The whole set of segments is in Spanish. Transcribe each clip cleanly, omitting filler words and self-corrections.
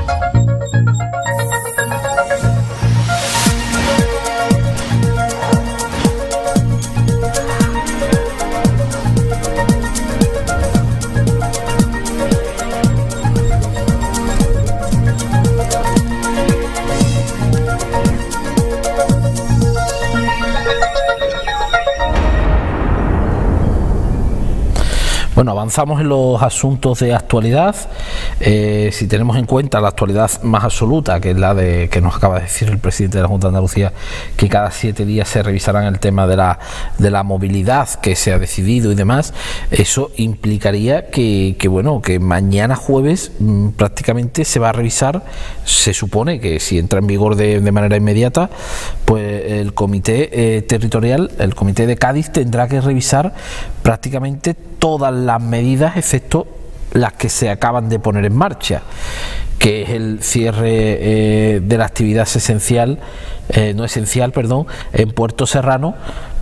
Bueno, avanzamos en los asuntos de actualidad. Si tenemos en cuenta la actualidad más absoluta, que es la de que nos acaba de decir el presidente de la Junta de Andalucía, que cada 7 días se revisarán el tema de la movilidad que se ha decidido y demás, eso implicaría que mañana jueves prácticamente se va a revisar. Se supone que si entra en vigor de manera inmediata, pues el comité territorial, el comité de Cádiz, tendrá que revisar prácticamente todas las medidas excepto las que se acaban de poner en marcha, que es el cierre de la actividad no esencial, en Puerto Serrano,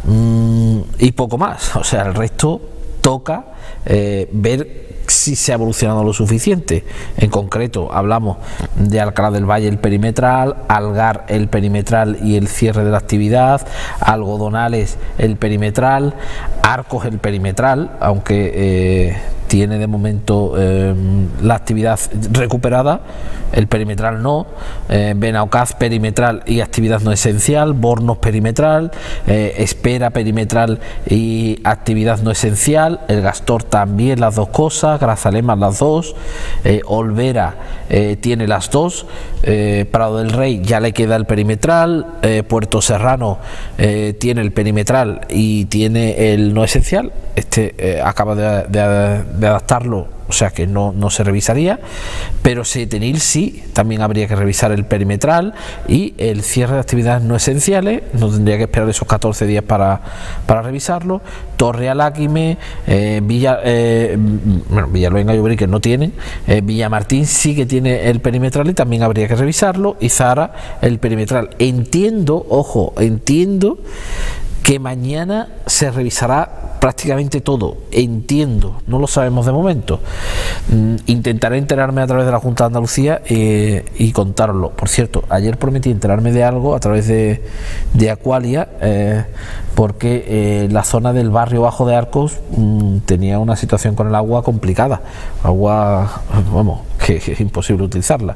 y poco más. O sea, el resto toca ver si se ha evolucionado lo suficiente. En concreto hablamos de Alcalá del Valle el perimetral, Algar el perimetral y el cierre de la actividad, Algodonales el perimetral, Arcos el perimetral, aunque tiene de momento la actividad recuperada, el perimetral no, Benaocaz perimetral y actividad no esencial, Bornos perimetral, Espera perimetral y actividad no esencial, el Gastor también, las dos cosas, Grazalema las dos, Olvera tiene las dos, Prado del Rey ya le queda el perimetral, Puerto Serrano tiene el perimetral y tiene el no esencial. Acaba de adaptarlo, o sea que no se revisaría, pero Setenil sí, también habría que revisar el perimetral y el cierre de actividades no esenciales, no tendría que esperar esos 14 días para revisarlo. Torre-Aláquime, Villaluenga y Ubrique no tienen, Villamartín sí que tiene el perimetral y también habría que revisarlo, y Zara el perimetral. Entiendo que mañana se revisará prácticamente todo, no lo sabemos de momento. Intentaré enterarme a través de la Junta de Andalucía y contároslo. Por cierto, ayer prometí enterarme de algo a través de Aqualia, porque la zona del barrio bajo de Arcos tenía una situación con el agua complicada, que es imposible utilizarla.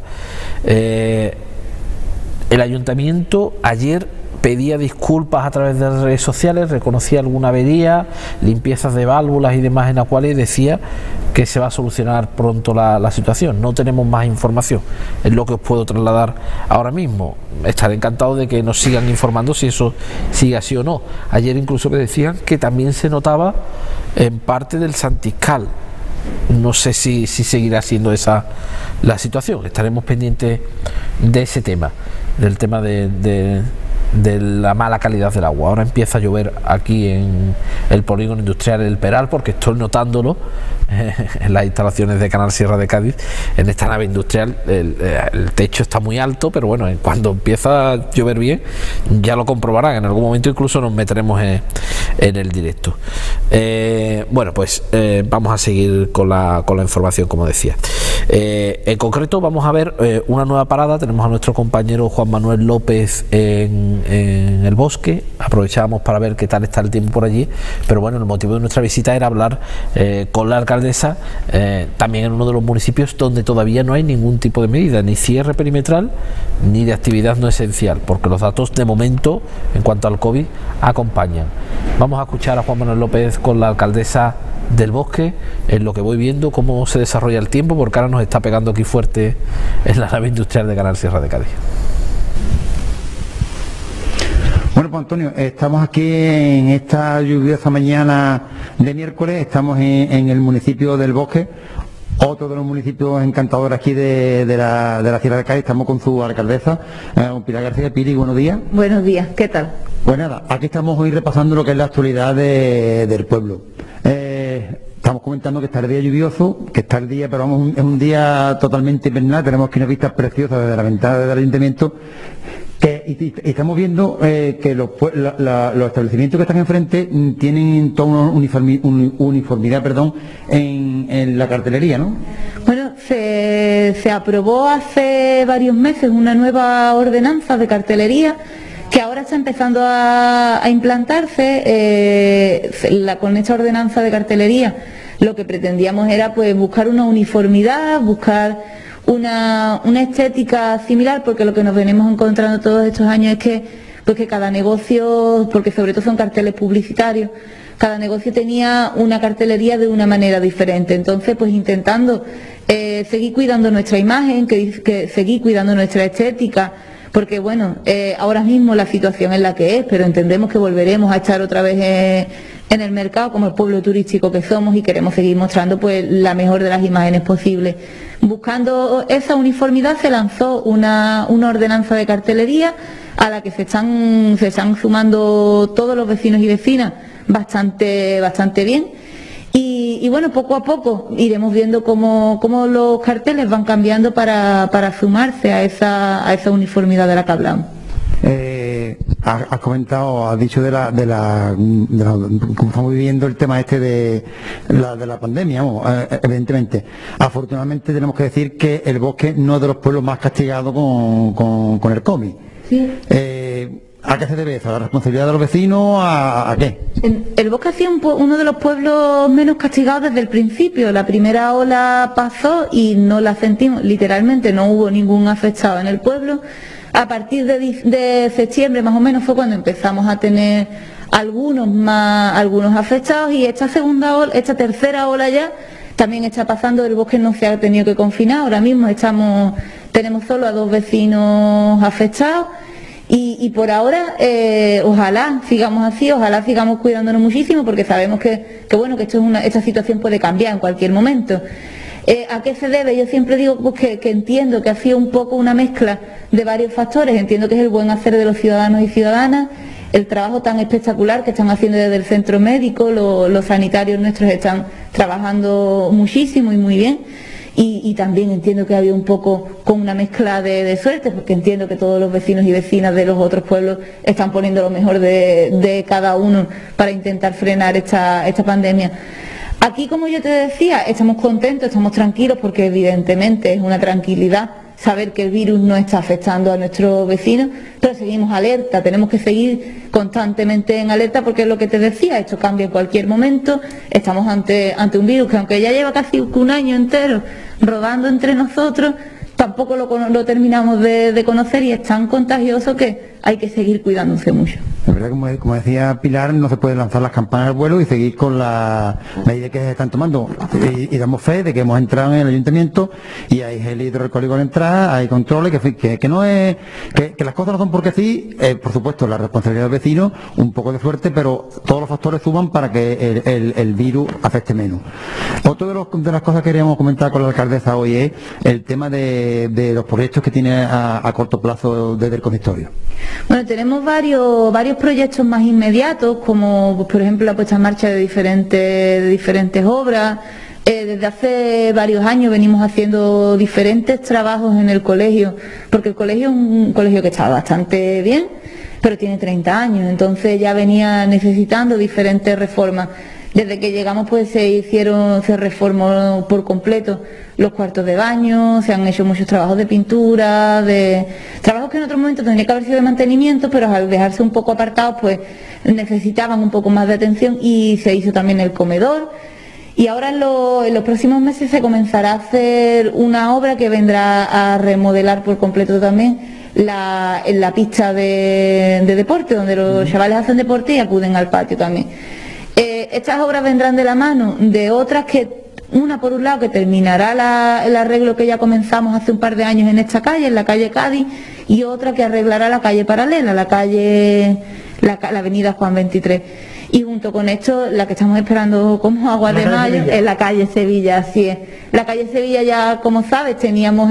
El ayuntamiento ayer pedía disculpas a través de redes sociales, reconocía alguna avería, limpiezas de válvulas y demás en Aqualia, y decía que se va a solucionar pronto la situación. No tenemos más información, es lo que os puedo trasladar ahora mismo. Estaré encantado de que nos sigan informando si eso sigue así o no. Ayer incluso me decían que también se notaba en parte del Santiscal. No sé si seguirá siendo esa la situación. Estaremos pendientes de ese tema, del tema de la mala calidad del agua. Ahora empieza a llover aquí en el polígono industrial El Peral, porque estoy notándolo en las instalaciones de Canal Sierra de Cádiz. En esta nave industrial el techo está muy alto, pero bueno, cuando empieza a llover bien ya lo comprobarán. En algún momento incluso nos meteremos en el directo. Vamos a seguir con la información, como decía. En concreto vamos a ver una nueva parada. Tenemos a nuestro compañero Juan Manuel López en el Bosque. Aprovechamos para ver qué tal está el tiempo por allí, pero bueno, el motivo de nuestra visita era hablar con la alcaldesa, también en uno de los municipios donde todavía no hay ningún tipo de medida, ni cierre perimetral ni de actividad no esencial, porque los datos de momento en cuanto al COVID acompañan. Vamos a escuchar a Juan Manuel López con la alcaldesa del Bosque, en lo que voy viendo cómo se desarrolla el tiempo, porque ahora nos está pegando aquí fuerte en la nave industrial de Canal Sierra de Cádiz. Bueno, pues Antonio, estamos aquí en esta lluviosa mañana de miércoles, estamos en el municipio del Bosque, otro de los municipios encantadores aquí de la Sierra de Cádiz. Estamos con su alcaldesa, Pilar García. Pili, buenos días. Buenos días, ¿qué tal? Pues nada, aquí estamos hoy repasando lo que es la actualidad del pueblo. Estamos comentando que está el día lluvioso, que está el día, pero vamos, es un día totalmente invernal. Tenemos aquí unas vistas preciosas desde la ventana del ayuntamiento. Y estamos viendo que los establecimientos que están enfrente tienen toda una uniformidad en la cartelería, ¿no? Bueno, se se aprobó hace varios meses una nueva ordenanza de cartelería que ahora está empezando a implantarse. Con esta ordenanza de cartelería lo que pretendíamos era pues buscar una uniformidad, buscar una estética similar, porque lo que nos venimos encontrando todos estos años es que cada negocio, porque sobre todo son carteles publicitarios, cada negocio tenía una cartelería de una manera diferente. Entonces, pues intentando seguir cuidando nuestra imagen, que seguir cuidando nuestra estética, porque bueno, ahora mismo la situación es la que es, pero entendemos que volveremos a estar otra vez en el mercado como el pueblo turístico que somos, y queremos seguir mostrando pues la mejor de las imágenes posibles. Buscando esa uniformidad se lanzó una ordenanza de cartelería a la que se están sumando todos los vecinos y vecinas bastante bien. Y bueno, poco a poco iremos viendo cómo los carteles van cambiando para sumarse a esa uniformidad de la que hablamos. Has comentado, has dicho de cómo estamos viviendo el tema este de la pandemia, evidentemente. Afortunadamente tenemos que decir que el Bosque no es de los pueblos más castigados con el COVID. Sí. ¿A qué se debe eso? ¿A la responsabilidad de los vecinos? ¿A qué? El Bosque ha sido uno de los pueblos menos castigados desde el principio. La primera ola pasó y no la sentimos, literalmente no hubo ningún afectado en el pueblo. A partir de septiembre más o menos fue cuando empezamos a tener algunos afectados, y esta tercera ola ya también está pasando. El Bosque no se ha tenido que confinar, ahora mismo tenemos solo a 2 vecinos afectados, y por ahora ojalá sigamos así, ojalá sigamos cuidándonos muchísimo, porque sabemos que esta situación puede cambiar en cualquier momento. ¿A qué se debe? Yo siempre digo pues, que entiendo que ha sido un poco una mezcla de varios factores. Entiendo que es el buen hacer de los ciudadanos y ciudadanas, el trabajo tan espectacular que están haciendo desde el centro médico, los sanitarios nuestros están trabajando muchísimo y muy bien, y también entiendo que ha habido un poco con una mezcla de suerte, porque entiendo que todos los vecinos y vecinas de los otros pueblos están poniendo lo mejor de cada uno para intentar frenar esta pandemia. Aquí, como yo te decía, estamos contentos, estamos tranquilos, porque evidentemente es una tranquilidad saber que el virus no está afectando a nuestros vecinos, pero seguimos alerta, tenemos que seguir constantemente en alerta, porque es lo que te decía, esto cambia en cualquier momento. Estamos ante un virus que, aunque ya lleva casi un año entero rodando entre nosotros, tampoco lo terminamos de conocer, y es tan contagioso que hay que seguir cuidándose mucho. La verdad, como decía Pilar, no se puede lanzar las campanas al vuelo y seguir con la medida que se están tomando. Y damos fe de que hemos entrado en el ayuntamiento y hay gel hidroalcohólico al entrar, hay controles, que no es, que las cosas no son porque sí. Por supuesto, la responsabilidad del vecino, un poco de suerte, pero todos los factores suman para que el virus afecte menos. Otra de las cosas que queríamos comentar con la alcaldesa hoy es el tema de los proyectos que tiene a corto plazo desde el consistorio. Bueno, tenemos varios proyectos más inmediatos, como por ejemplo la puesta en marcha de diferentes obras. Desde hace varios años venimos haciendo diferentes trabajos en el colegio, porque el colegio es un colegio que está bastante bien, pero tiene 30 años, entonces ya venía necesitando diferentes reformas. Desde que llegamos pues se reformó por completo los cuartos de baño, se han hecho muchos trabajos de pintura, trabajos que en otro momento tendría que haber sido de mantenimiento, pero al dejarse un poco apartados pues necesitaban un poco más de atención, y se hizo también el comedor. Y ahora en los próximos meses se comenzará a hacer una obra que vendrá a remodelar por completo también la pista de deporte, donde los chavales hacen deporte y acuden al patio también. Estas obras vendrán de la mano de otras una por un lado que terminará el arreglo que ya comenzamos hace un par de años en esta calle, en la calle Cádiz, y otra que arreglará la calle paralela, la avenida Juan 23. Y junto con esto, la que estamos esperando como agua de mayo es la calle Sevilla, así es. La calle Sevilla ya, como sabes, teníamos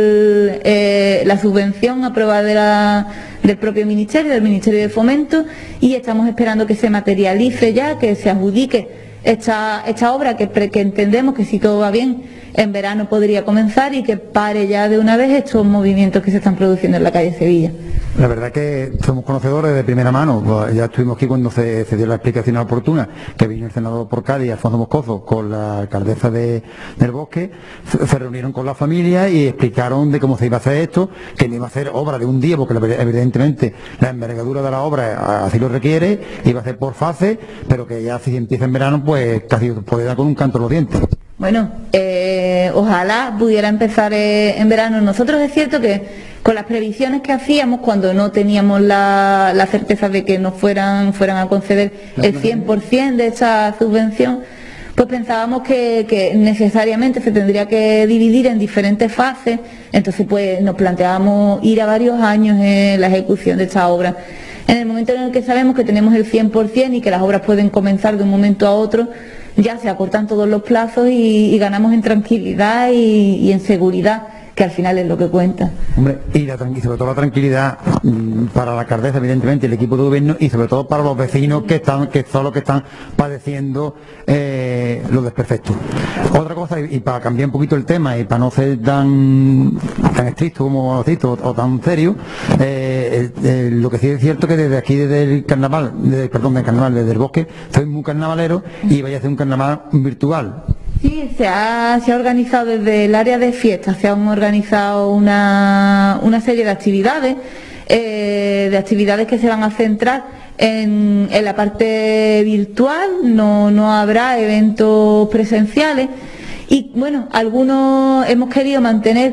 la subvención aprobada del propio Ministerio, del Ministerio de Fomento, y estamos esperando que se materialice ya, que se adjudique esta obra, que entendemos que si todo va bien en verano podría comenzar y que pare ya de una vez estos movimientos que se están produciendo en la calle Sevilla. La verdad que somos conocedores de primera mano, pues ya estuvimos aquí cuando se dio la explicación oportuna, que vino el senador por Cádiz, Alfonso Moscoso, con la alcaldesa del Bosque, se reunieron con la familia y explicaron de cómo se iba a hacer esto, que no iba a hacer obra de un día, porque evidentemente la envergadura de la obra así lo requiere, iba a ser por fase, pero que ya si empieza en verano, pues casi puede dar con un canto en los dientes. Bueno, ojalá pudiera empezar en verano. Nosotros es cierto que con las previsiones que hacíamos cuando no teníamos la certeza de que nos fueran a conceder el 100% de esa subvención, pues pensábamos que necesariamente se tendría que dividir en diferentes fases, entonces pues nos planteábamos ir a varios años en la ejecución de esta obra. En el momento en el que sabemos que tenemos el 100% y que las obras pueden comenzar de un momento a otro, ya se acortan todos los plazos y ganamos en tranquilidad y en seguridad, que al final es lo que cuenta. Hombre, y sobre todo la tranquilidad para la alcaldesa, evidentemente, el equipo de gobierno, y sobre todo para los vecinos que son los que están padeciendo los desperfectos. Otra cosa, y para cambiar un poquito el tema y para no ser tan estricto como estricto o tan serio, lo que sí es cierto que desde aquí, desde el carnaval, desde el Bosque, soy muy carnavalero y vaya a hacer un carnaval virtual. Sí, se ha organizado desde el área de fiestas, se han organizado una serie de actividades que se van a centrar en la parte virtual, no habrá eventos presenciales. Y bueno, hemos querido mantener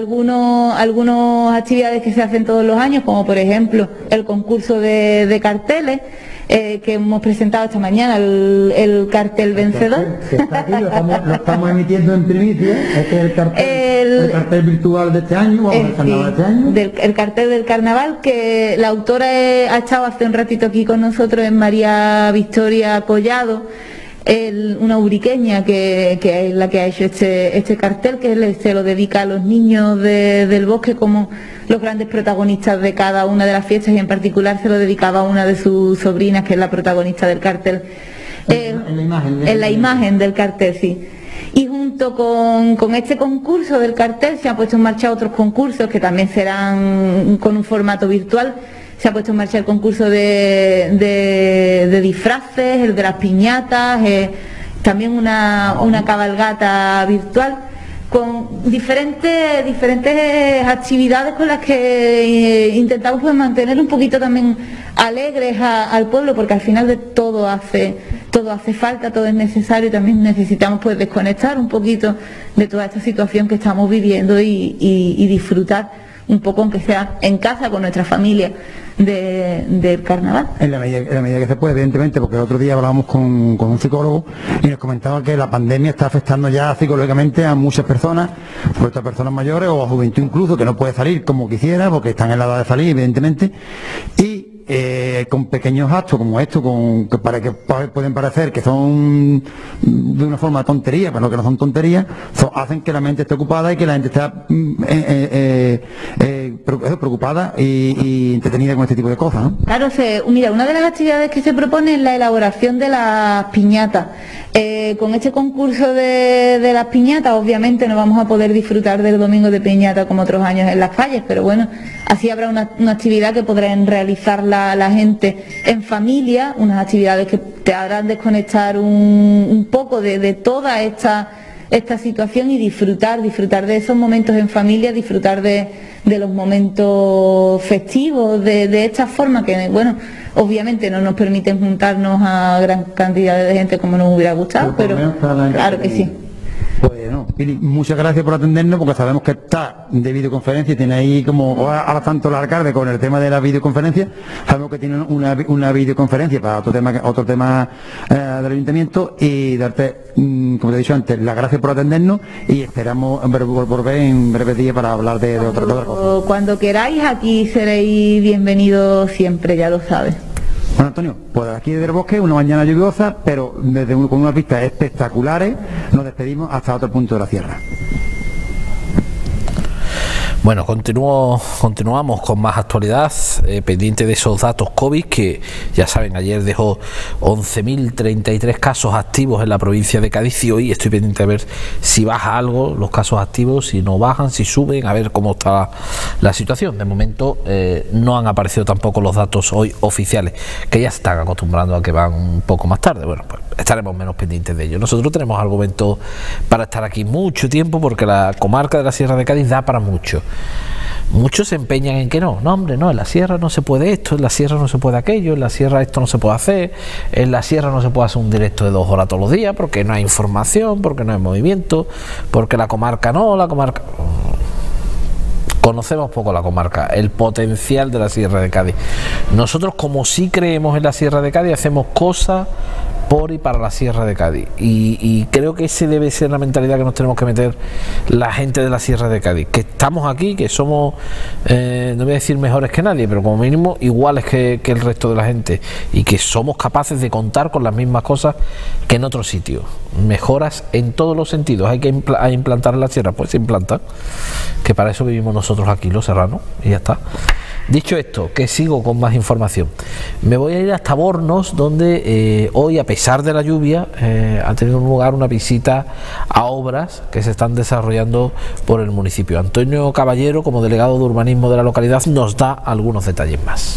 algunas actividades que se hacen todos los años, como por ejemplo el concurso de carteles, que hemos presentado esta mañana, el cartel vencedor. Que está aquí, lo estamos emitiendo en primicia, este es el cartel virtual de este año, el carnaval de este año. El cartel del carnaval, que la autora ha estado hace un ratito aquí con nosotros, es María Victoria Collado, una ubriqueña que es la que ha hecho este cartel, que se lo dedica a los niños del Bosque como los grandes protagonistas de cada una de las fiestas, y en particular se lo dedicaba a una de sus sobrinas, que es la protagonista del cartel. En la imagen del cartel, sí. Y junto con este concurso del cartel se han puesto en marcha otros concursos que también serán con un formato virtual. Se ha puesto en marcha el concurso de disfraces, el de las piñatas, también una cabalgata virtual, con diferentes actividades con las que intentamos pues mantener un poquito también alegres al pueblo, porque al final de todo hace falta, todo es necesario, y también necesitamos pues desconectar un poquito de toda esta situación que estamos viviendo y disfrutar un poco, aunque sea en casa con nuestra familia, del carnaval. En la medida que se puede, evidentemente, porque el otro día hablábamos con un psicólogo y nos comentaba que la pandemia está afectando ya psicológicamente a muchas personas, sobre todo a personas mayores o a juventud incluso, que no puede salir como quisiera porque están en la edad de salir, evidentemente, y con pequeños actos como esto, que pueden parecer que son de una forma tontería, pero que no son tonterías, hacen que la mente esté ocupada y que la gente esté preocupada y entretenida con este tipo de cosas, ¿no? Claro, mira, una de las actividades que se propone es la elaboración de las piñatas. Con este concurso de las piñatas, obviamente no vamos a poder disfrutar del domingo de piñata como otros años en las calles, pero bueno, así habrá una actividad que podrán realizar la gente en familia, unas actividades que te harán desconectar un poco de toda esta situación y disfrutar de esos momentos en familia, disfrutar de los momentos festivos, de esta forma que, bueno, obviamente no nos permiten juntarnos a gran cantidad de gente como nos hubiera gustado, pero claro que sí. Bueno, Pili, muchas gracias por atendernos, porque sabemos que está de videoconferencia y tiene ahí como ahora tanto el alcalde con el tema de la videoconferencia, sabemos que tiene una videoconferencia para otro tema del ayuntamiento, y darte, como te he dicho antes, las gracias por atendernos y esperamos volver en breves días para hablar de otra cosa. Cuando queráis, aquí seréis bienvenidos siempre, ya lo sabes. Bueno, Antonio, pues aquí desde el Bosque, una mañana lluviosa, pero con unas vistas espectaculares, nos despedimos hasta otro punto de la sierra. Bueno. Bueno, continuamos con más actualidad, pendiente de esos datos COVID que ya saben, ayer dejó 11.033 casos activos en la provincia de Cádiz y hoy estoy pendiente de ver si baja algo los casos activos, si no bajan, si suben, a ver cómo está la situación. De momento no han aparecido tampoco los datos hoy oficiales, que ya se están acostumbrando a que van un poco más tarde. Bueno, pues estaremos menos pendientes de ello. Nosotros tenemos argumento para estar aquí mucho tiempo porque la comarca de la Sierra de Cádiz da para mucho. Muchos se empeñan en que no, hombre, no, en la sierra no se puede esto, en la sierra no se puede aquello, en la sierra esto no se puede hacer, en la sierra no se puede hacer un directo de 2 horas todos los días porque no hay información, porque no hay movimiento, porque la comarca no, la comarca... Conocemos poco la comarca, el potencial de la Sierra de Cádiz. Nosotros, como sí creemos en la Sierra de Cádiz, hacemos cosas por y para la Sierra de Cádiz y creo que ese debe ser la mentalidad que nos tenemos que meter la gente de la Sierra de Cádiz, que estamos aquí, que somos no voy a decir mejores que nadie, pero como mínimo iguales que el resto de la gente y que somos capaces de contar con las mismas cosas que en otros sitios, mejoras en todos los sentidos. Hay que implantar en la sierra, pues se implanta, que para eso vivimos nosotros aquí los serranos y ya está. Dicho esto, que sigo con más información. Me voy a ir hasta Bornos, donde hoy, a pesar de la lluvia, ha tenido lugar una visita a obras que se están desarrollando por el municipio. Antonio Caballero, como delegado de urbanismo de la localidad, nos da algunos detalles más.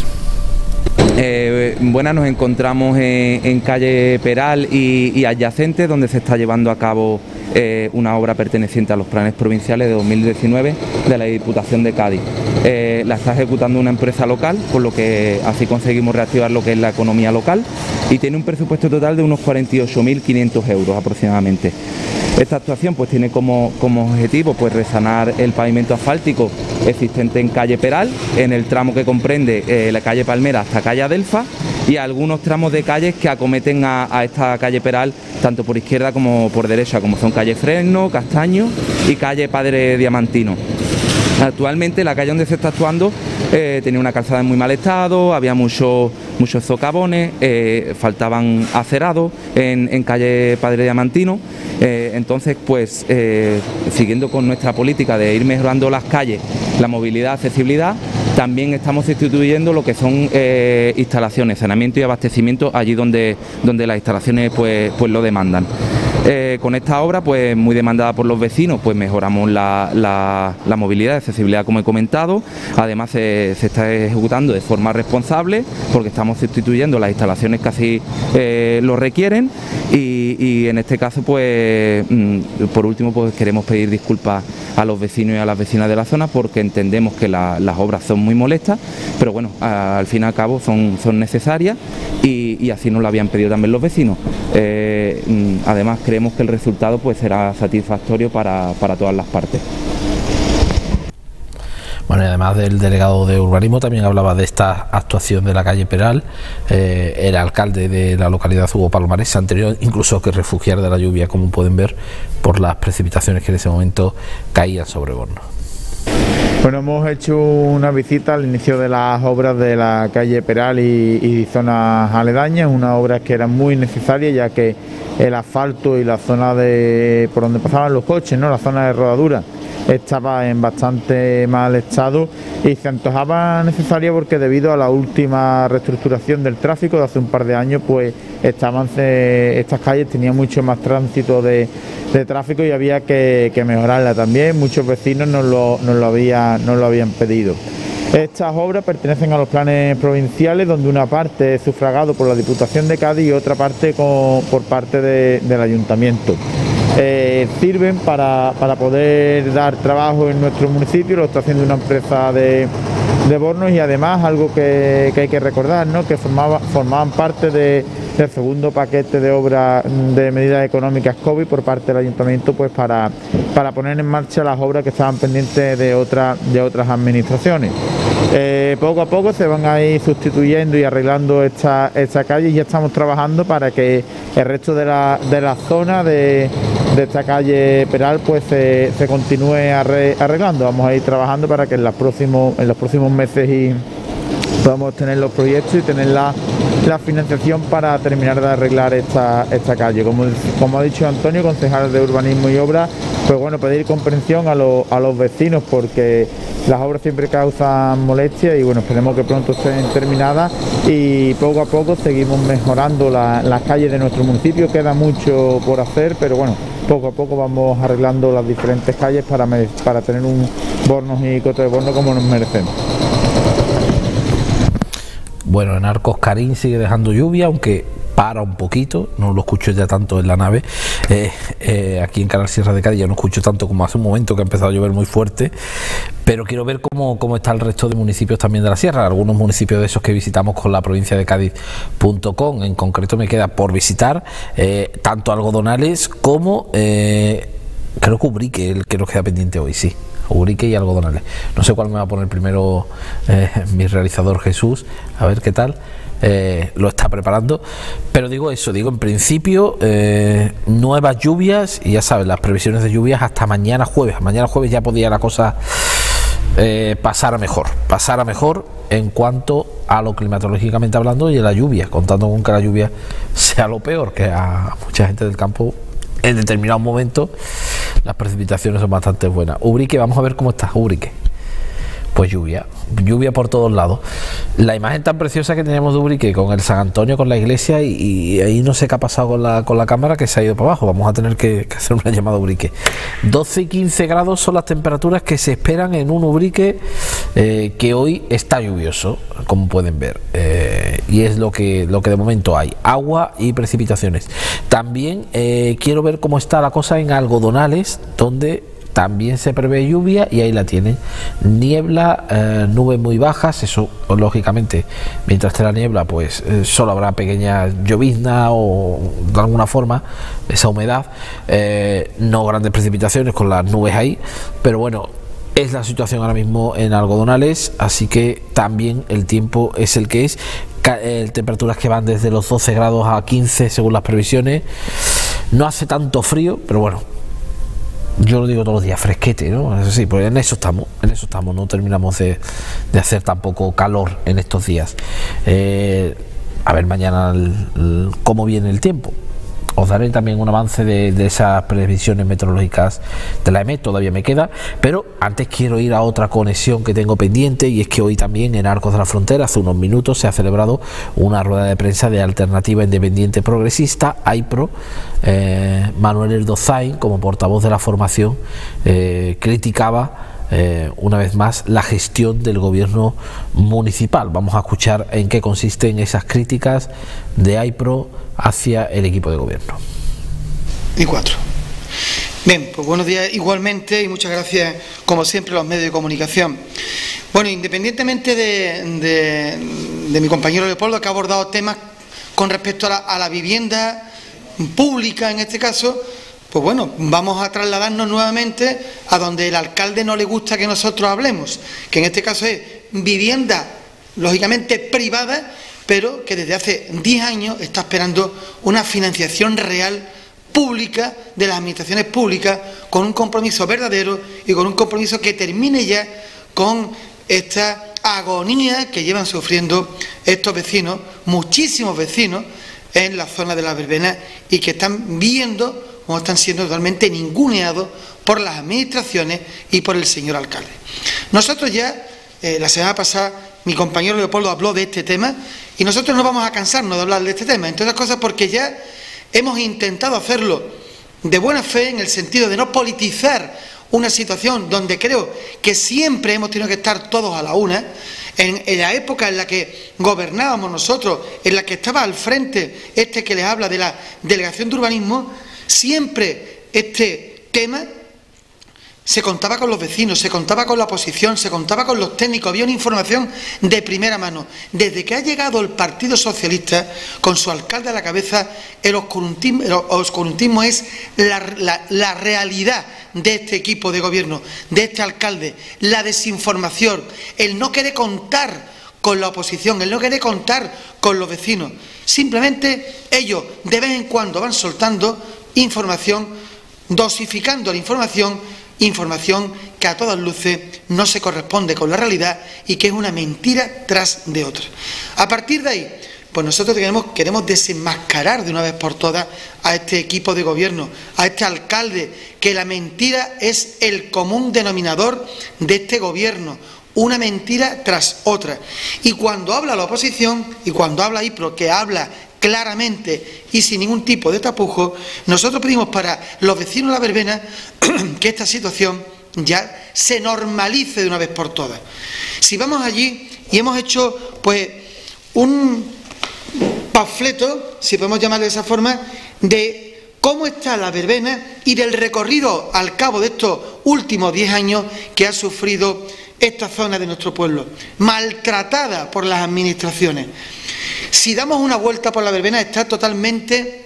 Buenas, nos encontramos en calle Peral y adyacente, donde se está llevando a cabo una obra perteneciente a los planes provinciales de 2019 de la Diputación de Cádiz. La está ejecutando una empresa local, por lo que así conseguimos reactivar lo que es la economía local, y tiene un presupuesto total de unos 48.500 euros aproximadamente. Esta actuación pues tiene como objetivo pues resanar el pavimento asfáltico existente en calle Peral, en el tramo que comprende la calle Palmera hasta calle Adelfa, y algunos tramos de calles que acometen a esta calle Peral, tanto por izquierda como por derecha, como son calle Fresno, Castaño y calle Padre Diamantino. Actualmente la calle donde se está actuando tenía una calzada en muy mal estado, había muchos socavones, faltaban acerados en calle Padre Diamantino. Entonces, pues, siguiendo con nuestra política de ir mejorando las calles, la movilidad, accesibilidad, también estamos sustituyendo lo que son instalaciones, saneamiento y abastecimiento allí donde las instalaciones pues lo demandan. Con esta obra, pues muy demandada por los vecinos, pues mejoramos la movilidad, accesibilidad, como he comentado. Además se está ejecutando de forma responsable porque estamos sustituyendo las instalaciones que así lo requieren y en este caso, pues por último, pues queremos pedir disculpas a los vecinos y a las vecinas de la zona porque entendemos que las obras son muy molestas, pero bueno, al fin y al cabo son necesarias y así nos lo habían pedido también los vecinos. Además creemos que el resultado pues será satisfactorio para todas las partes. Bueno, y además del delegado de urbanismo también hablaba de esta actuación de la calle Peral el alcalde de la localidad, Hugo Palomares. Se han tenido incluso que refugiar de la lluvia, como pueden ver, por las precipitaciones que en ese momento caían sobre Bornos. Bueno, hemos hecho una visita al inicio de las obras de la calle Peral y zonas aledañas, unas obras que eran muy necesarias ya que el asfalto y la zona por donde pasaban los coches, ¿no?, la zona de rodadura, estaba en bastante mal estado y se antojaba necesaria porque debido a la última reestructuración del tráfico de hace un par de años, pues estas calles tenían mucho más tránsito de tráfico y había que mejorarla también. Muchos vecinos nos lo habían pedido. Estas obras pertenecen a los planes provinciales, donde una parte es sufragado por la Diputación de Cádiz y otra parte por parte del Ayuntamiento. Sirven para poder dar trabajo en nuestro municipio, lo está haciendo una empresa de Bornos y además algo que hay que recordar, ¿no?, que formaban parte del segundo paquete de obras de medidas económicas COVID por parte del Ayuntamiento, pues para poner en marcha las obras que estaban pendientes de otras administraciones. Poco a poco se van a ir sustituyendo y arreglando esta calle y ya estamos trabajando para que el resto de la zona de esta calle Peral pues se continúe arreglando. Vamos a ir trabajando para que en los próximos meses podamos tener los proyectos y tenerla la financiación para terminar de arreglar esta calle. Como ha dicho Antonio, concejal de Urbanismo y Obras, pues bueno, pedir comprensión a los vecinos, porque las obras siempre causan molestias y bueno, esperemos que pronto estén terminadas y poco a poco seguimos mejorando las calles de nuestro municipio. Queda mucho por hacer, pero bueno, poco a poco vamos arreglando las diferentes calles para tener un Bornos y Coto de Borno como nos merecemos. Bueno, en Arcos Carín sigue dejando lluvia, aunque para un poquito, no lo escucho ya tanto en la nave. Aquí en Canal Sierra de Cádiz ya no escucho tanto como hace un momento que ha empezado a llover muy fuerte, pero quiero ver cómo está el resto de municipios también de la Sierra. Algunos municipios de esos que visitamos con la provincia de Cádiz.com, en concreto me queda por visitar tanto Algodonales como creo que Ubrique, el que nos queda pendiente hoy, sí. Ubrique y Algodonales. No sé cuál me va a poner primero mi realizador Jesús, a ver qué tal. Lo está preparando, pero digo en principio nuevas lluvias, y ya sabes, las previsiones de lluvias hasta mañana jueves ya podía la cosa pasar a mejor en cuanto a lo climatológicamente hablando y de la lluvia, contando con que la lluvia sea lo peor, que a mucha gente del campo en determinados momentos las precipitaciones son bastante buenas. Ubrique, vamos a ver cómo está Ubrique. Pues lluvia por todos lados. La imagen tan preciosa que teníamos de Ubrique con el San Antonio, con la iglesia, y ahí no sé qué ha pasado con la cámara, que se ha ido para abajo. Vamos a tener que hacer una llamada a Ubrique. 12 y 15 grados son las temperaturas que se esperan en un Ubrique que hoy está lluvioso, como pueden ver, y es lo que de momento hay, agua y precipitaciones. También quiero ver cómo está la cosa en Algodonales, donde también se prevé lluvia, y ahí la tienen, niebla, nubes muy bajas. Eso lógicamente, mientras esté la niebla, pues solo habrá pequeña llovizna o de alguna forma esa humedad, no grandes precipitaciones con las nubes ahí, pero bueno, es la situación ahora mismo en Algodonales, así que también el tiempo es el que es. Temperaturas que van desde los 12 grados a 15 según las previsiones. No hace tanto frío, pero bueno, yo lo digo todos los días, fresquete, ¿no? Eso sí, pues en eso estamos, no terminamos de hacer tampoco calor en estos días. A ver mañana cómo viene el tiempo. Os daré también un avance de esas previsiones meteorológicas de la EMET, todavía me queda, pero antes quiero ir a otra conexión que tengo pendiente, y es que hoy también en Arcos de la Frontera, hace unos minutos, se ha celebrado una rueda de prensa de Alternativa Independiente Progresista, AIPRO. Manuel Erdozain, como portavoz de la formación, criticaba una vez más la gestión del gobierno municipal. Vamos a escuchar en qué consisten esas críticas de AIPRO hacia el equipo de gobierno. Y 4. Bien, pues buenos días igualmente, y muchas gracias como siempre a los medios de comunicación. Bueno, independientemente de mi compañero Leopoldo, que ha abordado temas con respecto a la vivienda pública en este caso, pues bueno, vamos a trasladarnos nuevamente a donde el alcalde no le gusta que nosotros hablemos, que en este caso es vivienda, lógicamente privada, pero que desde hace 10 años está esperando una financiación real pública de las administraciones públicas, con un compromiso verdadero y con un compromiso que termine ya con esta agonía que llevan sufriendo estos vecinos, muchísimos vecinos, en la zona de la verbena, y que están viendo como están siendo totalmente ninguneados por las administraciones y por el señor alcalde. Nosotros ya, la semana pasada, mi compañero Leopoldo habló de este tema, y nosotros no vamos a cansarnos de hablar de este tema, entre otras cosas porque ya hemos intentado hacerlo de buena fe, en el sentido de no politizar una situación donde creo que siempre hemos tenido que estar todos a la una. En la época en la que gobernábamos nosotros, en la que estaba al frente que les habla de la Delegación de Urbanismo, siempre este tema se contaba con los vecinos, se contaba con la oposición, se contaba con los técnicos, había una información de primera mano. Desde que ha llegado el Partido Socialista, con su alcalde a la cabeza, el oscurantismo es la realidad de este equipo de gobierno, de este alcalde, la desinformación, el no querer contar con la oposición, el no querer contar con los vecinos. Simplemente ellos de vez en cuando van soltando información, dosificando la información que a todas luces no se corresponde con la realidad y que es una mentira tras de otra. A partir de ahí, pues nosotros queremos desenmascarar de una vez por todas a este equipo de gobierno, a este alcalde, que la mentira es el común denominador de este gobierno, una mentira tras otra. Y cuando habla la oposición, y cuando habla IPRO, que habla claramente y sin ningún tipo de tapujo, nosotros pedimos para los vecinos de la verbena que esta situación ya se normalice de una vez por todas. Si vamos allí y hemos hecho pues un panfleto, si podemos llamarlo de esa forma, de cómo está la verbena y del recorrido al cabo de estos últimos 10 años que ha sufrido esta zona de nuestro pueblo, maltratada por las administraciones. Si damos una vuelta por la verbena, está totalmente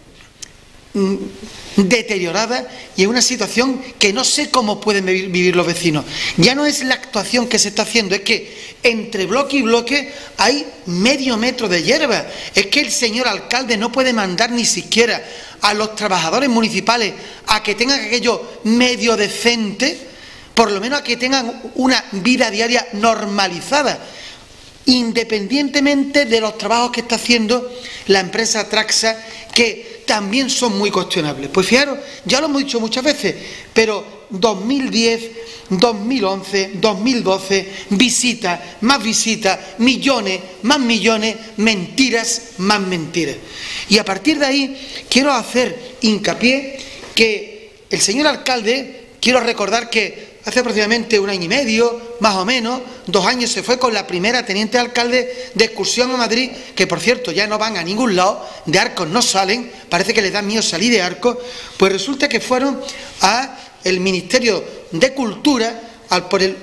deteriorada y en una situación que no sé cómo pueden vivir los vecinos. Ya no es la actuación que se está haciendo, es que entre bloque y bloque hay medio metro de hierba. Es que el señor alcalde no puede mandar ni siquiera a los trabajadores municipales a que tengan aquello medio decente, por lo menos a que tengan una vida diaria normalizada, independientemente de los trabajos que está haciendo la empresa Traxa, que también son muy cuestionables. Pues fijaros, ya lo hemos dicho muchas veces, pero 2010, 2011, 2012, visitas, millones, más millones, mentiras, más mentiras. Y a partir de ahí quiero hacer hincapié que el señor alcalde, quiero recordar que hace aproximadamente 1 año y medio, más o menos, 2 años, se fue con la primera teniente alcalde de excursión a Madrid, que por cierto ya no van a ningún lado, de Arcos no salen, parece que les da miedo salir de Arcos. Pues resulta que fueron al Ministerio de Cultura por el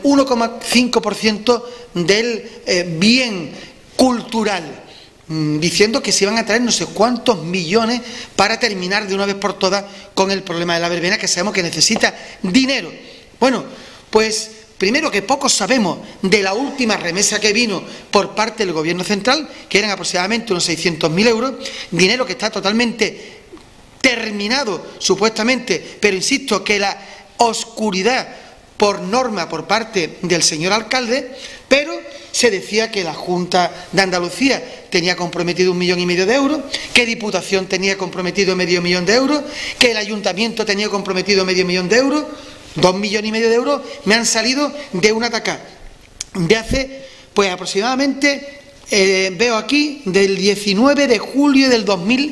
1,5% del bien cultural, diciendo que se iban a traer no sé cuántos millones para terminar de una vez por todas con el problema de la verbena, que sabemos que necesita dinero. Bueno, pues primero que poco sabemos de la última remesa que vino por parte del Gobierno central, que eran aproximadamente unos 600.000 euros, dinero que está totalmente terminado supuestamente, pero insisto que la oscuridad por norma por parte del señor alcalde, pero se decía que la Junta de Andalucía tenía comprometido 1,5 millones de euros, que Diputación tenía comprometido medio millón de euros, que el Ayuntamiento tenía comprometido medio millón de euros. 2,5 millones de euros me han salido de una tacá de hace, pues aproximadamente, veo aquí, del 19 de julio del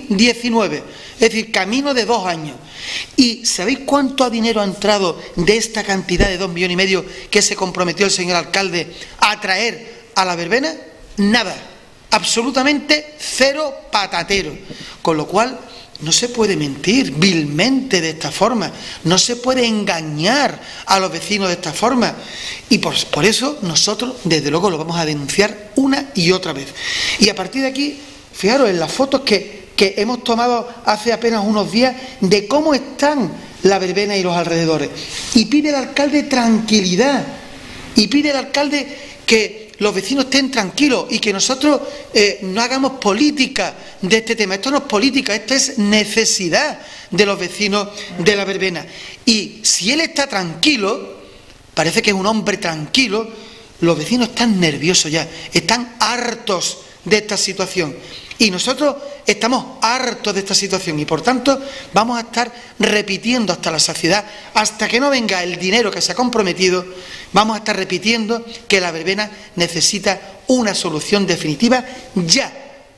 2019, es decir, camino de 2 años. ¿Y sabéis cuánto dinero ha entrado de esta cantidad de 2,5 millones que se comprometió el señor alcalde a traer a la verbena? Nada, absolutamente cero patatero, con lo cual no se puede mentir vilmente de esta forma, no se puede engañar a los vecinos de esta forma, y por eso nosotros desde luego lo vamos a denunciar una y otra vez. Y a partir de aquí, fijaros en las fotos que hemos tomado hace apenas unos días de cómo están la verbena y los alrededores, y pide el alcalde tranquilidad, y pide el alcalde que los vecinos estén tranquilos y que nosotros no hagamos política de este tema. Esto no es política, esto es necesidad de los vecinos de la verbena. Y si él está tranquilo, parece que es un hombre tranquilo, los vecinos están nerviosos ya, están hartos de esta situación. Y nosotros estamos hartos de esta situación y por tanto vamos a estar repitiendo hasta la saciedad, hasta que no venga el dinero que se ha comprometido, vamos a estar repitiendo que la verbena necesita una solución definitiva ya.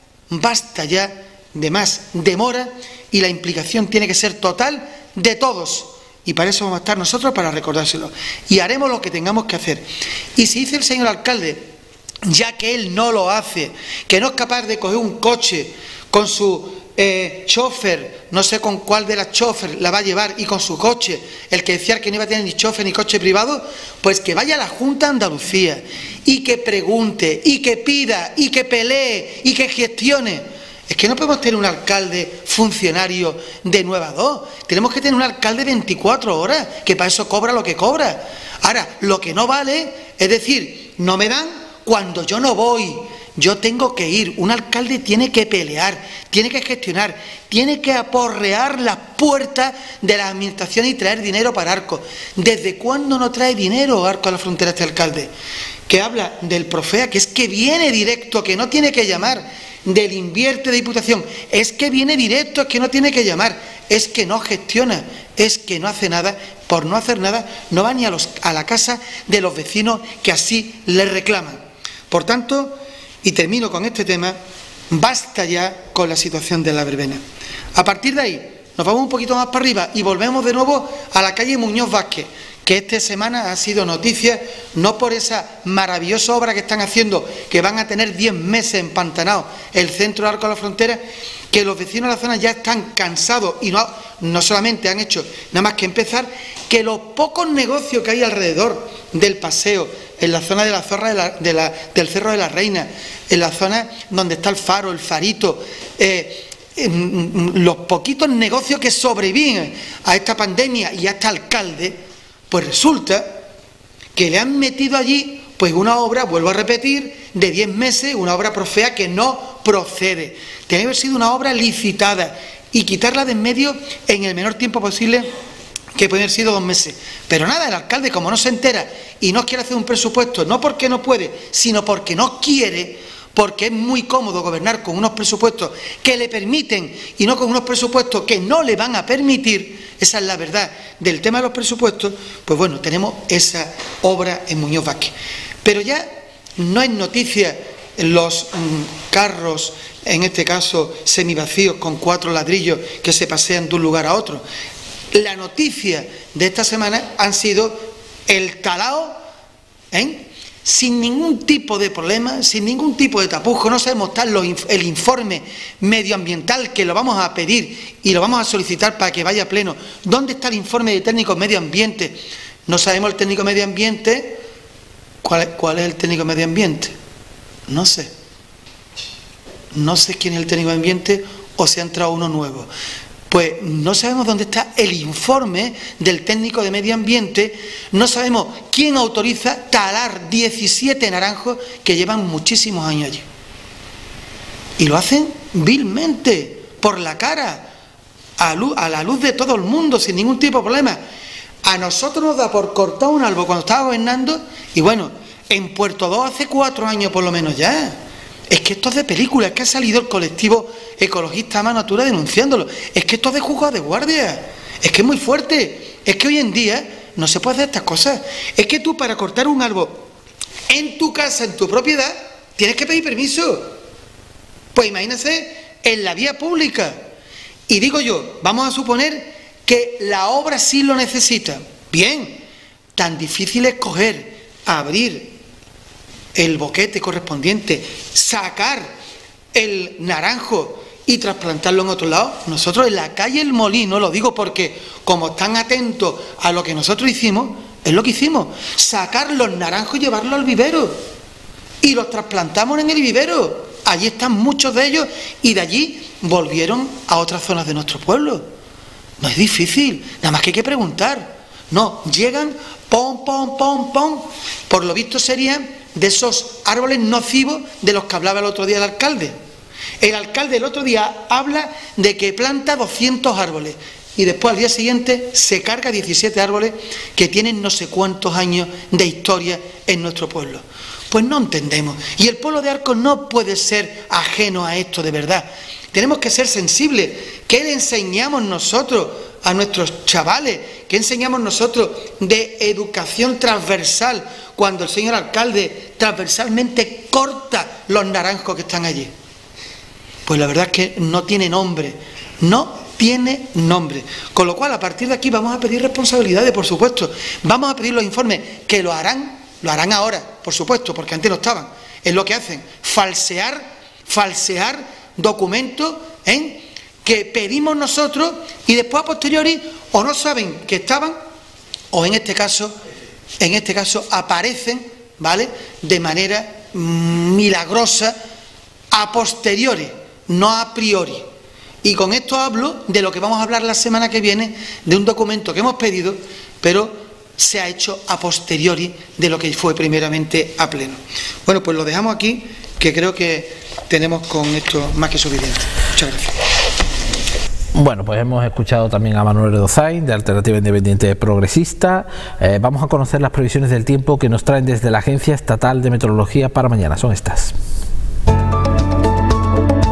Basta ya de más demora y la implicación tiene que ser total de todos. Y para eso vamos a estar nosotros, para recordárselo. Y haremos lo que tengamos que hacer. Y si dice el señor alcalde, ya que él no lo hace, que no es capaz de coger un coche con su chofer, no sé con cuál de las chofer la va a llevar, y con su coche, el que decía que no iba a tener ni chofer ni coche privado, pues que vaya a la Junta de Andalucía y que pregunte, y que pida, y que pelee, y que gestione. Es que no podemos tener un alcalde funcionario de 9 a 2, tenemos que tener un alcalde 24 horas, que para eso cobra lo que cobra. Ahora, lo que no vale es decir, no me dan cuando yo no voy, yo tengo que ir. Un alcalde tiene que pelear, tiene que gestionar, tiene que aporrear las puertas de la administración y traer dinero para Arcos. ¿Desde cuándo no trae dinero Arcos a la frontera este alcalde? Que habla del Profea, que es que viene directo, que no tiene que llamar. del invierte de Diputación, es que viene directo, es que no tiene que llamar, es que no gestiona, es que no hace nada. Por no hacer nada, no va ni a la casa de los vecinos que así le reclaman. Por tanto, y termino con este tema, basta ya con la situación de la verbena. A partir de ahí, nos vamos un poquito más para arriba y volvemos de nuevo a la calle Muñoz Vázquez, que esta semana ha sido noticia, no por esa maravillosa obra que están haciendo, que van a tener 10 meses empantanados el centro del Arco de la Frontera, que los vecinos de la zona ya están cansados y no solamente han hecho nada más que empezar, que los pocos negocios que hay alrededor del paseo, en la zona de la Zorra del Cerro de la Reina, en la zona donde está el faro, el farito, los poquitos negocios que sobreviven a esta pandemia y a este alcalde, pues resulta que le han metido allí pues una obra, vuelvo a repetir, de 10 meses, una obra profea que no procede. Tiene que haber sido una obra licitada y quitarla de en medio en el menor tiempo posible, que pueden haber sido 2 meses. Pero nada, el alcalde, como no se entera y no quiere hacer un presupuesto, no porque no puede, sino porque no quiere, porque es muy cómodo gobernar con unos presupuestos que le permiten y no con unos presupuestos que no le van a permitir. Esa es la verdad del tema de los presupuestos. Pues bueno, tenemos esa obra en Muñoz Vázquez. Pero ya no es noticia los carros, en este caso semivacíos, con 4 ladrillos que se pasean de un lugar a otro. La noticia de esta semana han sido el talao, sin ningún tipo de problema, sin ningún tipo de tapujo. No sabemos tal el informe medioambiental, que lo vamos a pedir y lo vamos a solicitar para que vaya a pleno. ¿Dónde está el informe de técnico medio ambiente? No sabemos el técnico medio ambiente. ¿Cuál es el técnico medio ambiente? No sé. No sé quién es el técnico medio ambiente o si ha entrado uno nuevo. Pues no sabemos dónde está el informe del técnico de medio ambiente, no sabemos quién autoriza talar 17 naranjos que llevan muchísimos años allí. Y lo hacen vilmente, por la cara, a la luz de todo el mundo, sin ningún tipo de problema. A nosotros nos da por cortar un árbol cuando estaba gobernando, y bueno, en Puerto 2 hace 4 años por lo menos ya. Es que esto es de película, es que ha salido el colectivo ecologista Más Natura denunciándolo. Es que esto es de juzgado de guardia, es que es muy fuerte. Es que hoy en día no se puede hacer estas cosas. Es que tú, para cortar un árbol en tu casa, en tu propiedad, tienes que pedir permiso. Pues imagínense en la vía pública. Y digo yo, vamos a suponer que la obra sí lo necesita. Bien, tan difícil es coger, abrir el boquete correspondiente, sacar el naranjo y trasplantarlo en otro lado. Nosotros en la calle El Molino, lo digo porque como están atentos a lo que nosotros hicimos, es lo que hicimos, sacar los naranjos y llevarlos al vivero, y los trasplantamos en el vivero. Allí están muchos de ellos y de allí volvieron a otras zonas de nuestro pueblo. No es difícil, nada más que hay que preguntar. No, llegan, pom, pom, pom, pom. Por lo visto serían de esos árboles nocivos de los que hablaba el otro día el alcalde. El alcalde el otro día habla de que planta 200 árboles y después al día siguiente se carga 17 árboles que tienen no sé cuántos años de historia en nuestro pueblo. Pues no entendemos. Y el pueblo de Arcos no puede ser ajeno a esto de verdad. Tenemos que ser sensibles. ¿Qué le enseñamos nosotros a nuestros chavales? ¿Qué enseñamos nosotros de educación transversal cuando el señor alcalde transversalmente corta los naranjos que están allí? Pues la verdad es que no tiene nombre, no tiene nombre. Con lo cual, a partir de aquí vamos a pedir responsabilidades, por supuesto. Vamos a pedir los informes, que lo harán ahora, por supuesto, porque antes no estaban. Es lo que hacen, falsear documentos que pedimos nosotros y después a posteriori o no saben que estaban o en este caso aparecen, ¿vale?, de manera milagrosa a posteriori, no a priori. Y con esto hablo de lo que vamos a hablar la semana que viene, de un documento que hemos pedido, pero se ha hecho a posteriori de lo que fue primeramente a pleno. Bueno, pues lo dejamos aquí, que creo que tenemos con esto más que suficiente. Muchas gracias. Bueno, pues hemos escuchado también a Manuel Edozain, de Alternativa Independiente Progresista. Vamos a conocer las previsiones del tiempo que nos traen desde la Agencia Estatal de Meteorología para mañana. Son estas.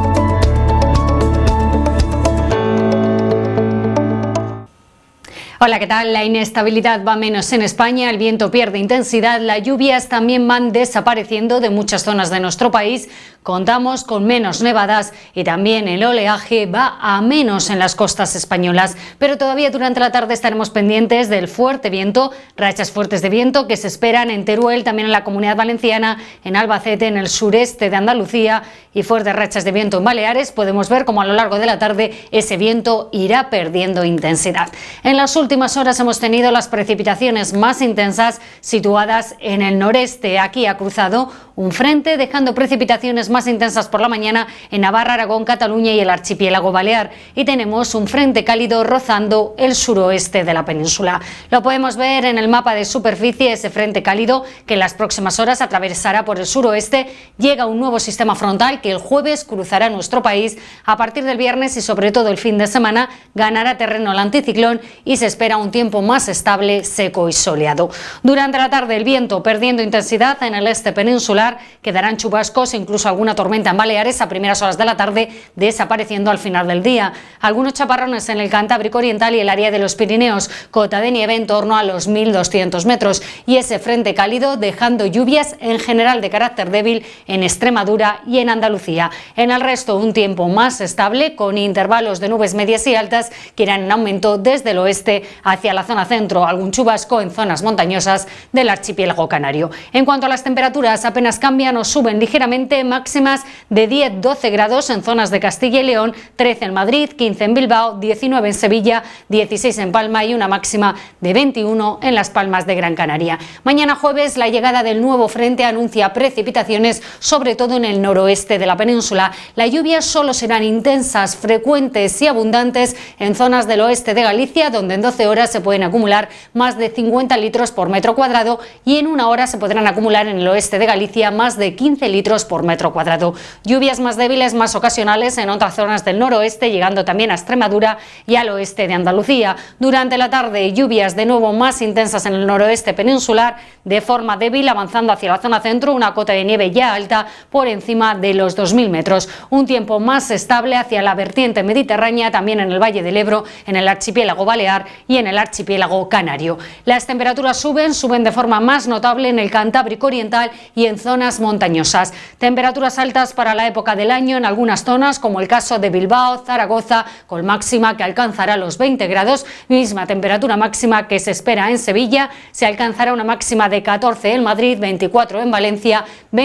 Hola, ¿qué tal? La inestabilidad va menos en España, el viento pierde intensidad, las lluvias también van desapareciendo de muchas zonas de nuestro país. Contamos con menos nevadas y también el oleaje va a menos en las costas españolas. Pero todavía durante la tarde estaremos pendientes del fuerte viento, rachas fuertes de viento que se esperan en Teruel, también en la Comunidad Valenciana, en Albacete, en el sureste de Andalucía y fuertes rachas de viento en Baleares. Podemos ver cómo a lo largo de la tarde ese viento irá perdiendo intensidad. En las últimas horas hemos tenido las precipitaciones más intensas situadas en el noreste. Aquí ha cruzado un frente dejando precipitaciones más intensas por la mañana en Navarra, Aragón, Cataluña y el archipiélago balear. Y tenemos un frente cálido rozando el suroeste de la península. Lo podemos ver en el mapa de superficie, ese frente cálido que en las próximas horas atravesará por el suroeste. Llega un nuevo sistema frontal que el jueves cruzará nuestro país. A partir del viernes y sobre todo el fin de semana ganará terreno el anticiclón y se espera un tiempo más estable, seco y soleado. Durante la tarde el viento perdiendo intensidad en el este peninsular, quedarán chubascos, incluso alguna tormenta en Baleares a primeras horas de la tarde, desapareciendo al final del día. Algunos chaparrones en el Cantábrico Oriental y el área de los Pirineos, cota de nieve en torno a los 1.200 metros y ese frente cálido dejando lluvias en general de carácter débil en Extremadura y en Andalucía. En el resto un tiempo más estable con intervalos de nubes medias y altas que irán en aumento desde el oeste hacia la zona centro, algún chubasco en zonas montañosas del archipiélago canario. En cuanto a las temperaturas, apenas cambian o suben ligeramente, máximas de 10-12 grados en zonas de Castilla y León, 13 en Madrid, 15 en Bilbao, 19 en Sevilla, 16 en Palma y una máxima de 21 en Las Palmas de Gran Canaria. Mañana jueves la llegada del nuevo frente anuncia precipitaciones, sobre todo en el noroeste de la península. Las lluvias solo serán intensas, frecuentes y abundantes en zonas del oeste de Galicia, donde en 12 horas se pueden acumular más de 50 litros por metro cuadrado y en una hora se podrán acumular en el oeste de Galicia más de 15 litros por metro cuadrado. Lluvias más débiles, más ocasionales en otras zonas del noroeste, llegando también a Extremadura y al oeste de Andalucía. Durante la tarde, lluvias de nuevo más intensas en el noroeste peninsular, de forma débil, avanzando hacia la zona centro, una cota de nieve ya alta por encima de los 2.000 metros. Un tiempo más estable hacia la vertiente mediterránea, también en el Valle del Ebro, en el archipiélago balear y en el archipiélago canario. Las temperaturas suben de forma más notable en el Cantábrico Oriental y en zonas montañosas. Temperaturas altas para la época del año en algunas zonas, como el caso de Bilbao, Zaragoza, con máxima que alcanzará los 20 grados, misma temperatura máxima que se espera en Sevilla, se alcanzará una máxima de 14 en Madrid, 24 en Valencia,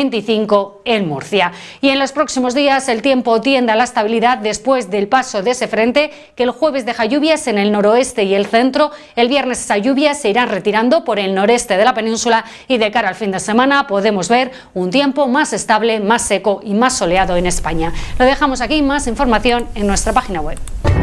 25 en Murcia. Y en los próximos días el tiempo tiende a la estabilidad después del paso de ese frente, que el jueves deja lluvias en el noroeste y el centro. El viernes esas lluvias se irán retirando por el noreste de la península y de cara al fin de semana podemos ver un tiempo más estable, más seco y más soleado en España. Lo dejamos aquí, más información en nuestra página web.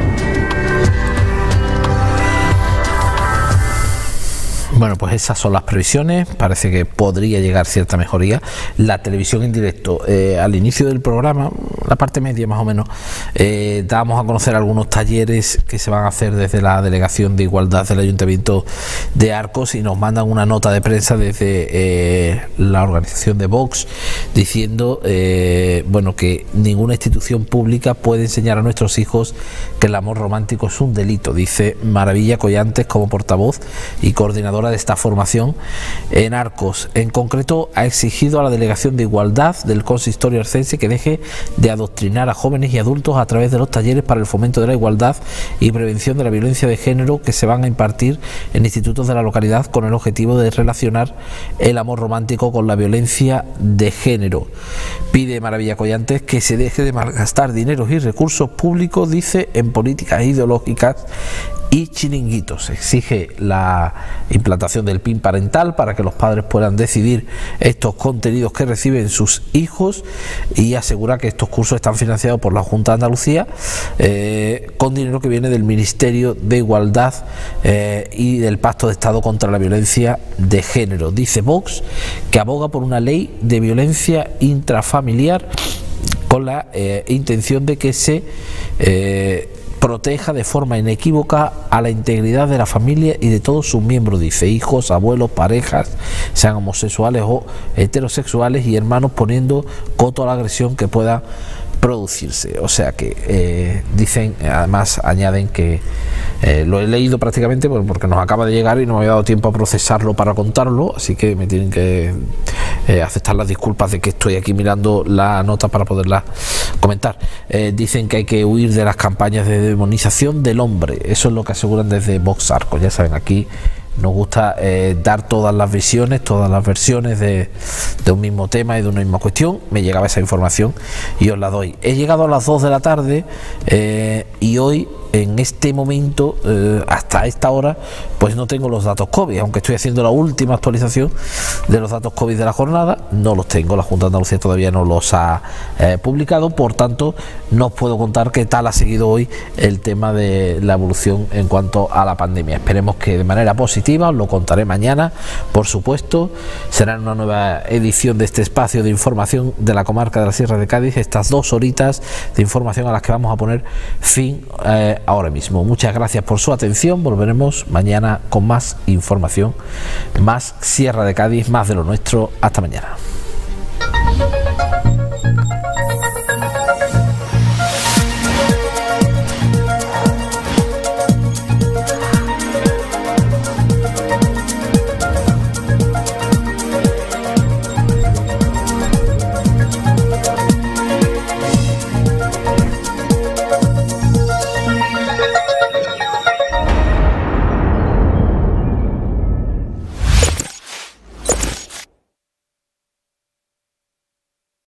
Bueno, pues esas son las previsiones, parece que podría llegar cierta mejoría. La televisión en directo, al inicio del programa, la parte media más o menos, dábamos a conocer algunos talleres que se van a hacer desde la Delegación de Igualdad del Ayuntamiento de Arcos y nos mandan una nota de prensa desde la organización de Vox diciendo bueno, que ninguna institución pública puede enseñar a nuestros hijos que el amor romántico es un delito, dice Maravilla Collantes como portavoz y coordinadora de esta formación en Arcos. En concreto, ha exigido a la Delegación de Igualdad del Consistorio Arcense que deje de adoctrinar a jóvenes y adultos a través de los talleres para el fomento de la igualdad y prevención de la violencia de género que se van a impartir en institutos de la localidad con el objetivo de relacionar el amor romántico con la violencia de género. Pide Maravilla Collantes que se deje de malgastar dineros y recursos públicos, dice, en políticas ideológicas y chiringuitos. Exige la implantación del PIN parental para que los padres puedan decidir estos contenidos que reciben sus hijos y asegura que estos cursos están financiados por la Junta de Andalucía con dinero que viene del Ministerio de Igualdad y del Pacto de Estado contra la Violencia de Género. Dice Vox que aboga por una ley de violencia intrafamiliar con la intención de que se proteja de forma inequívoca a la integridad de la familia y de todos sus miembros, dice, hijos, abuelos, parejas, sean homosexuales o heterosexuales y hermanos, poniendo coto a la agresión que pueda producirse. O sea que dicen, además añaden que lo he leído prácticamente porque nos acaba de llegar y no me había dado tiempo a procesarlo para contarlo, así que me tienen que aceptar las disculpas de que estoy aquí mirando la nota para poderla comentar. Dicen que hay que huir de las campañas de demonización del hombre, eso es lo que aseguran desde Vox Arco. Ya saben, aquí nos gusta dar todas las visiones, todas las versiones de un mismo tema y de una misma cuestión. Me llegaba esa información y os la doy. He llegado a las 2 de la tarde y hoy, en este momento, hasta esta hora, pues no tengo los datos COVID, aunque estoy haciendo la última actualización de los datos COVID de la jornada, no los tengo, la Junta de Andalucía todavía no los ha publicado, por tanto no os puedo contar qué tal ha seguido hoy el tema de la evolución en cuanto a la pandemia. Esperemos que de manera positiva, os lo contaré mañana, por supuesto. Será una nueva edición de este espacio de información de la comarca de la Sierra de Cádiz, estas 2 horitas de información a las que vamos a poner fin ahora mismo. Muchas gracias por su atención, volveremos mañana con más información, más Sierra de Cádiz, más de lo nuestro. Hasta mañana.